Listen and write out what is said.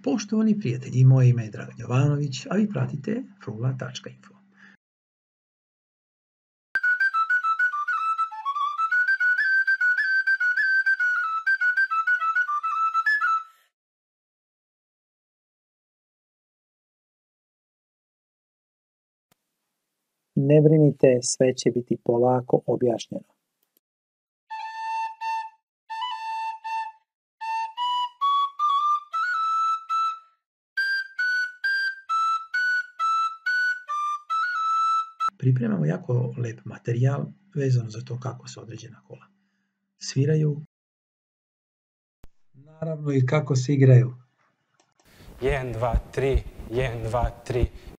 Poštovani prijatelji, moje ime je Dragan Jovanović, a vi pratite frula.info. Ne brinite, sve će biti polako objašnjeno. Pripremamo jako lep materijal vezano za to kako se određena kola sviraju, naravno i kako se igraju. 1, 2, 3, 1, 2, 3,